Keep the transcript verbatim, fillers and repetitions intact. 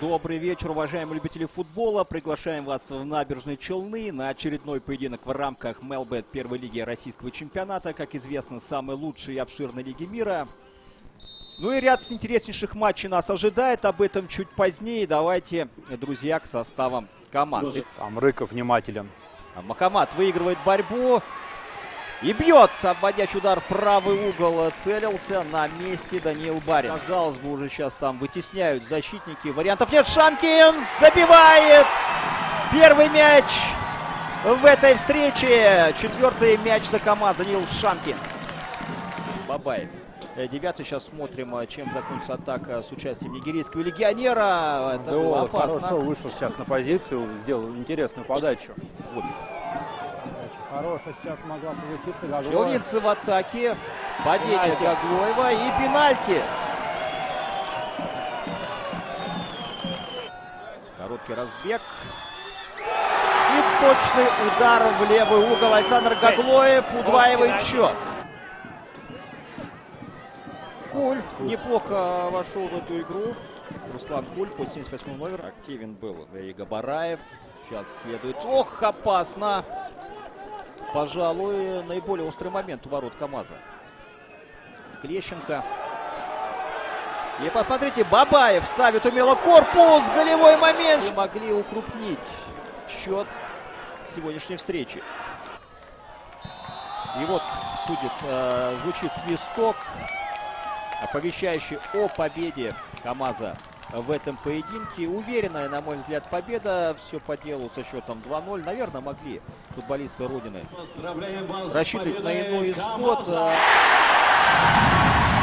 Добрый вечер, уважаемые любители футбола. Приглашаем вас в Набережные Челны на очередной поединок в рамках Мелбет первой лиги российского чемпионата. Как известно, самой лучшей и обширной лиги мира. Ну и ряд интереснейших матчей нас ожидает. Об этом чуть позднее. Давайте, друзья, к составам команды. Там Рыков внимателен. Мохаммад выигрывает борьбу. И бьет, обводящий удар в правый угол, целился на месте Даниил Барин. Казалось бы, уже сейчас там вытесняют защитники. Вариантов нет. Шамкин забивает первый мяч в этой встрече. Четвертый мяч за КамАЗ. Даниил Шамкин. Бабаев. Девятый. Сейчас смотрим, чем закончится атака с участием нигерийского легионера. Это было опасно. Хорошо вышел сейчас на позицию, сделал интересную подачу. Вот. Хорошая сейчас могла получиться Гаглоева. Челнинцы в атаке. Падение Гаглоева и пенальти. Короткий разбег. И точный удар в левый угол. Александр Гаглоев удваивает счет. Куль неплохо вошел в эту игру. Руслан Куль по семьдесят восьмому номеру. Активен был и Габараев. Сейчас следует. Ох, опасно. Пожалуй, наиболее острый момент у ворот КамАЗа. Склещенко. И посмотрите, Бабаев ставит умело корпус. Голевой момент. И могли укрупнить счет сегодняшней встречи. И вот судит, э, звучит свисток, оповещающий о победе КамАЗа в этом поединке. Уверенная, на мой взгляд, победа. Все по делу со счетом два ноль. Наверное, могли футболисты Родины рассчитывать на иной исход.